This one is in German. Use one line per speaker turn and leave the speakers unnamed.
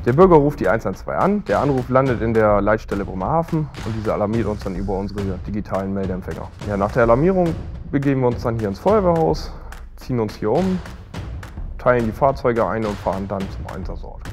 Der Bürger ruft die 112 an, der Anruf landet in der Leitstelle Bremerhaven und diese alarmiert uns dann über unsere digitalen Meldeempfänger. Ja, nach der Alarmierung begeben wir uns dann hier ins Feuerwehrhaus, ziehen uns hier um, teilen die Fahrzeuge ein und fahren dann zum Einsatzort.